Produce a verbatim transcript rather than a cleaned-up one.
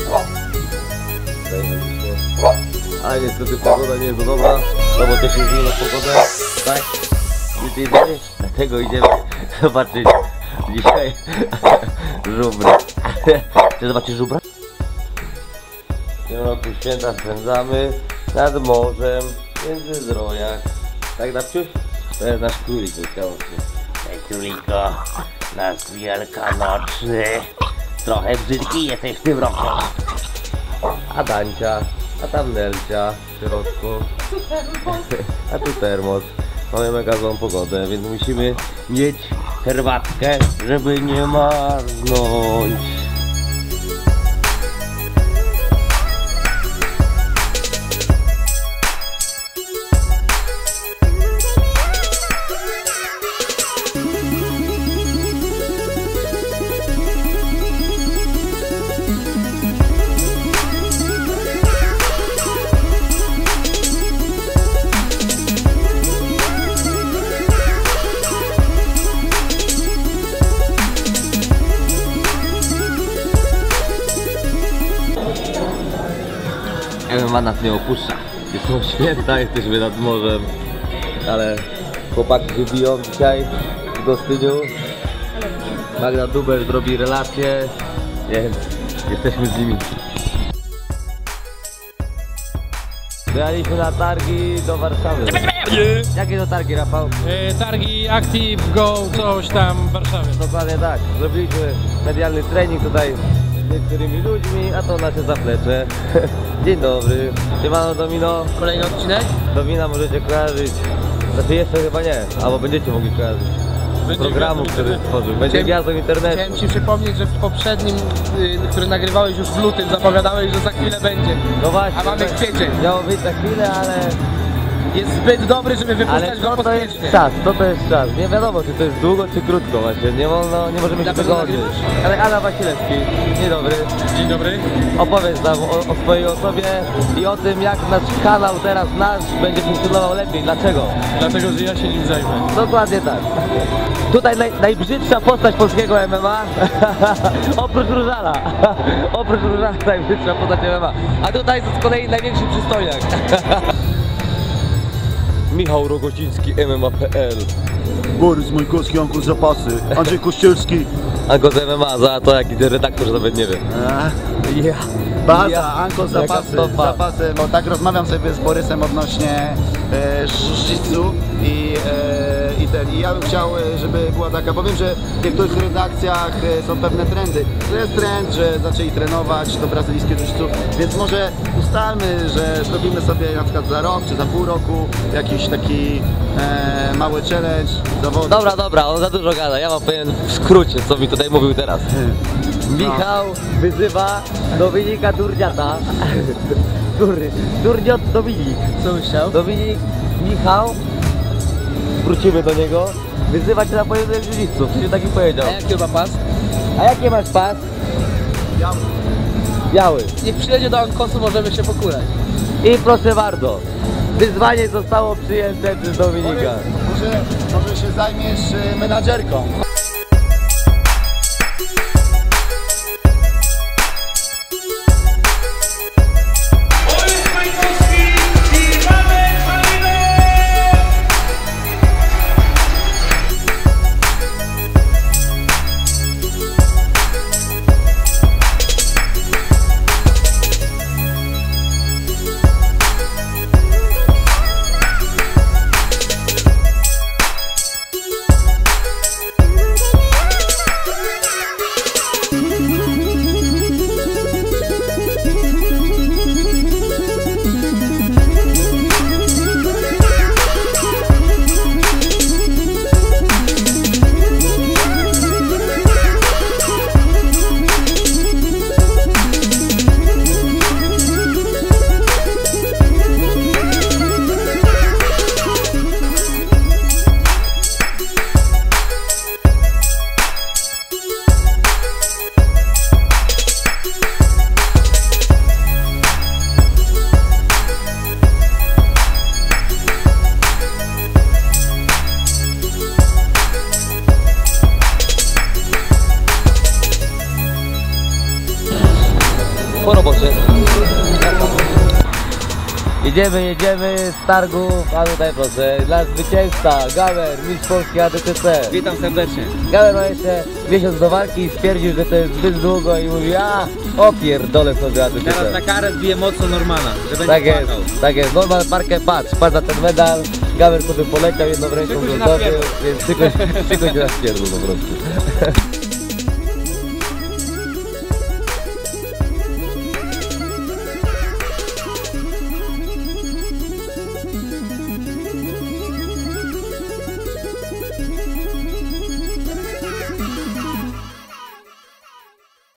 Ale niestety pogoda nie jest dobra, no bo to się zmienia pogodę, tak? Gdzie idziemy? Dlatego idziemy zobaczyć dzisiaj żubry. Chcesz zobaczyć żubra? W tym roku święta spędzamy nad morzem, między Zdrojach. Tak, Dawciuś? To jest nasz królik wyskałowy. Ej, króliko, nasz wielkanocny. Trochę brzydki jesteś w tym roku. A Dancia, a tam Nelcia w środku. A tu termos. Mamy mega złą pogodę, więc musimy mieć herbatkę, żeby nie marnąć. M M A nas nie opuszcza. Są święta, jesteśmy nad morzem. Ale chłopaki wybiją dzisiaj w Gostyniu. Magda Dubel zrobi relacje, więc jesteśmy z nimi. Wyjechaliśmy na targi do Warszawy. Jakie to targi, Rafał? Yy, targi Active Go coś tam w Warszawie. Dokładnie tak. Zrobiliśmy medialny trening tutaj z niektórymi ludźmi, a to nasze zaplecze. Dzień dobry. Siemano Domino. Kolejny odcinek? Domina możecie kojarzyć. Znaczy jeszcze chyba nie, albo będziecie mogli kojarzyć. Z programu, który stworzył. Będzie gwiazdą internetu. Chciałem Ci przypomnieć, że w poprzednim, yy, który nagrywałeś już w lutym, zapowiadałeś, że za chwilę będzie. No właśnie. A mamy kwiecień. Miało być za chwilę, ale... Jest zbyt dobry, żeby wypuszczać Ale go co to jest pospiesznie. czas? Co to jest czas? Nie wiadomo, czy to jest długo, czy krótko właśnie. Nie wolno, nie możemy się Dlaczego pogodzić. nagrywasz? Ale Ala Wasilewski, dzień dobry. Dzień dobry. Opowiedz nam o, o swojej osobie i o tym, jak nasz kanał teraz nasz będzie funkcjonował lepiej. Dlaczego? Dlatego, że ja się nim zajmę. Dokładnie tak. Tutaj naj, najbrzydsza postać polskiego M M A. Oprócz Różala. Oprócz Różala najbrzydsza postać M M A. A tutaj z kolei największy przystojniak. Michał Rogociński, M M A kropka P L. Borys Majkowski, Anko Zapasy, Andrzej Kościelski. Anko z M M A, za to jaki ten redaktor nawet nie wie. Ja. Baza, Ja. Anko Zapasy, zapasy, bo tak rozmawiam sobie z Borysem odnośnie e, jiu-jitsu i, e, i ten. I ja bym chciał, żeby była taka, bo wiem, że w niektórych redakcjach e, są pewne trendy. To jest trend, że zaczęli trenować to brazylijskie jiu-jitsu, więc może ustalmy, że zrobimy sobie na przykład za rok czy za pół roku jakiś taki e, mały challenge, zawody. Dobra, dobra, on za dużo gada, ja wam powiem w skrócie, co mi tutaj mówił teraz. Michał wyzywa Dominika Durniata. Durny, Durniot Dominik. Co byś chciał? Dominik, Michał, wrócimy do niego, wyzywa cię na pojedynek jiu-jitsu, coś taki powiedział. A jaki ma pas? A jaki masz pas? Biały. Biały. Niech przyjedzie do Ankosu, możemy się pokurać. I proszę bardzo, wyzwanie zostało przyjęte przez Dominika. Może, może się zajmiesz e, menadżerką. po robocie. Jedziemy, jedziemy z targu, a tutaj proszę, dla zwycięzca, Gamer, mistrz Polski A D T C. Witam serdecznie. Gamer ma jeszcze miesiąc do walki i stwierdził, że to jest zbyt długo i mówi, a opierdolę sobie A D T C. Teraz na karę zbije mocno Normana, że będzie Tak jest, płakał. tak jest, Norman Parkę, patrz, patrz na ten medal, Gamer sobie poleciał jedną ręką Tylko się do dotyłu, napierdol. więc tylko, tylko się naspierdol po prostu.